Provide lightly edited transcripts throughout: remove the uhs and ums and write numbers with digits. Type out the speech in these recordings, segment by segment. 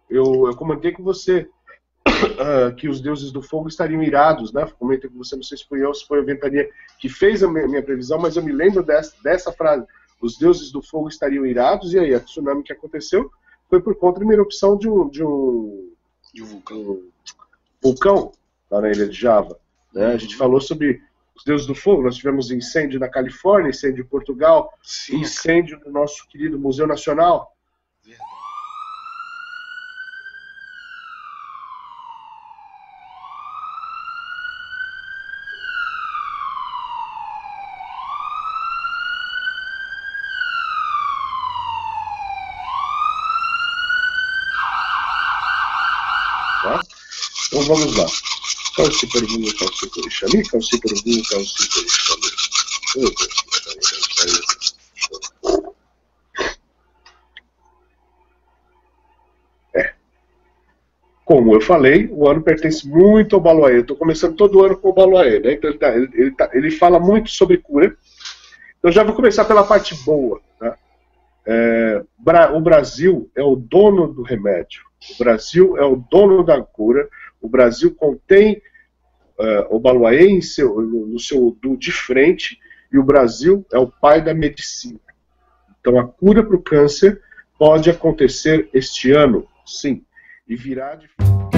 eu comentei com você que os deuses do fogo estariam irados, né? Comentei com você, não sei se foi eu, se foi a Ventania que fez a minha previsão, mas eu me lembro dessa frase. Os deuses do fogo estariam irados, e aí a tsunami que aconteceu foi por conta de uma erupção De um vulcão. um vulcão lá na ilha de Java. Né? A gente falou sobre os deuses do fogo, nós tivemos incêndio na Califórnia, incêndio em Portugal, Sim, incêndio no nosso querido Museu Nacional. verdade. Tá? Então vamos lá. Calci pergunta, calci perixami, calci pergunta, calci perixami. Como eu falei, o ano pertence muito ao Baloaê. Eu estou começando todo ano com o Baloaê, né? Então ele fala muito sobre cura. Então já vou começar pela parte boa. Tá? O Brasil é o dono do remédio. O Brasil é o dono da cura. O Brasil contém o Baloaê no seu de frente, e o Brasil é o pai da medicina. Então a cura para o câncer pode acontecer este ano, sim, e virá de...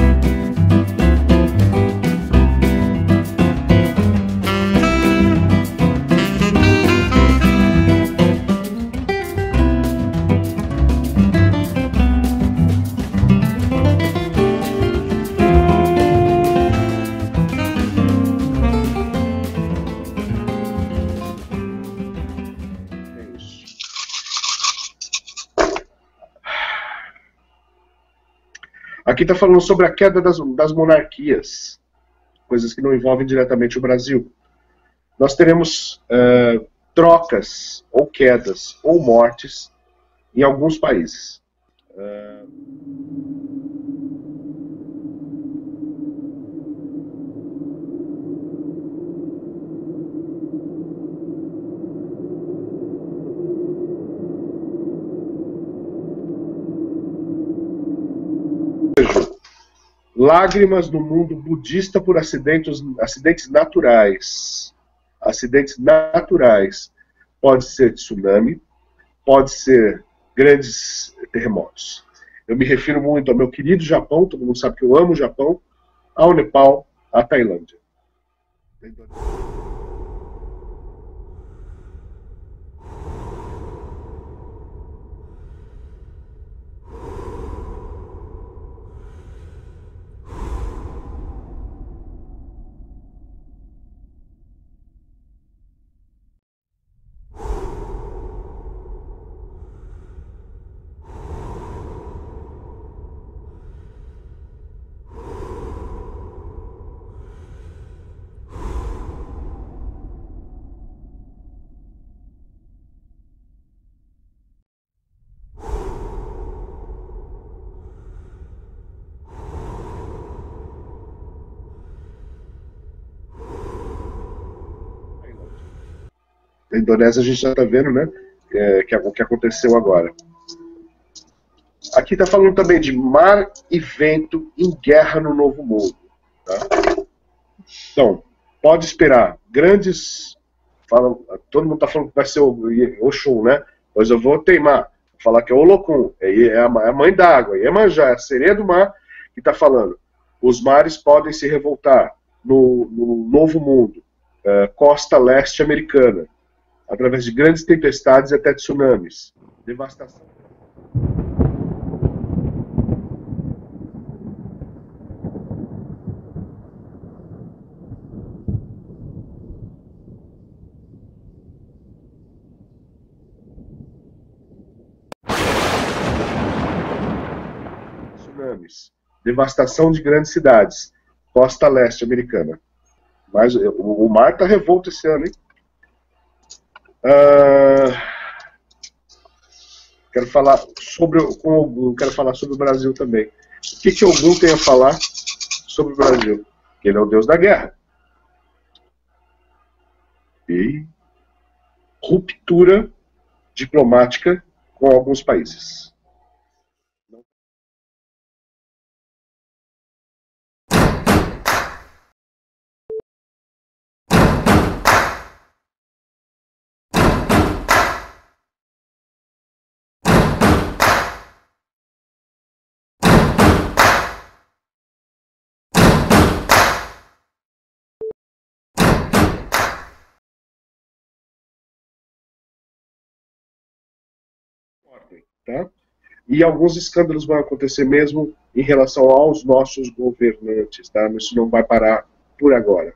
Aqui está falando sobre a queda das monarquias, coisas que não envolvem diretamente o Brasil. Nós teremos trocas, ou quedas, ou mortes em alguns países. Lágrimas no mundo budista por acidentes naturais. Acidentes naturais. Pode ser tsunami, pode ser grandes terremotos. Eu me refiro muito ao meu querido Japão, todo mundo sabe que eu amo o Japão, ao Nepal, à Tailândia. Na Indonésia a gente já está vendo, né, o que aconteceu agora. Aqui está falando também de mar e vento em guerra no Novo Mundo. Tá? Então, pode esperar grandes... todo mundo está falando que vai ser o Oxum, né? Mas eu vou teimar. Vou falar que é o Olokun, é a mãe d'água, Iemanjá, a sereia do mar, que está falando. Os mares podem se revoltar no Novo Mundo, costa leste americana, através de grandes tempestades e até tsunamis. Devastação. Tsunamis. Devastação de grandes cidades. Costa leste americana. Mas o mar está revolto esse ano, hein? Quero falar sobre com Ogum, quero falar sobre o Brasil também. O que Ogum tem a falar sobre o Brasil? Que ele é o deus da guerra. E ruptura diplomática com alguns países. ordem, tá? E alguns escândalos vão acontecer mesmo em relação aos nossos governantes, tá? Isso não vai parar por agora.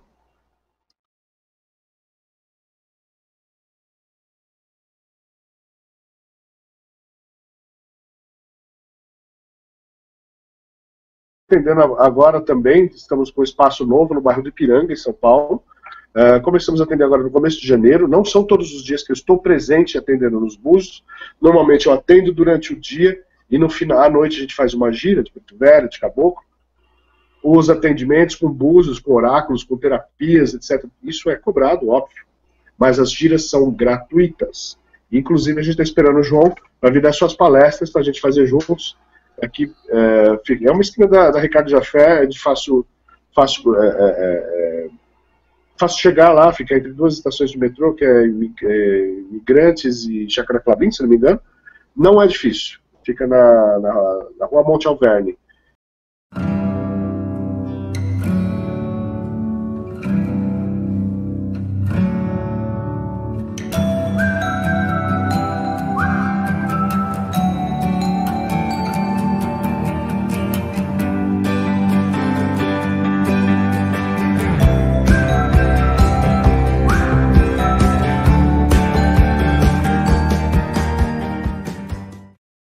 Atendendo agora também, estamos com um espaço novo no bairro do Ipiranga, em São Paulo. Começamos a atender agora no começo de janeiro. Não são todos os dias que eu estou presente atendendo nos Búzios. Normalmente eu atendo durante o dia e no final, à noite a gente faz uma gira de Preto Velho, de Caboclo. Os atendimentos com búzios, com oráculos, com terapias, etc. Isso é cobrado, óbvio. Mas as giras são gratuitas. Inclusive a gente está esperando o João para vir dar suas palestras para a gente fazer juntos. Aqui é uma esquina da Ricardo Jafé, de fácil chegar lá, fica entre duas estações de metrô, que é Imigrantes e Chácara Clabim, se não me engano. Não é difícil, fica na rua Monte Alverne.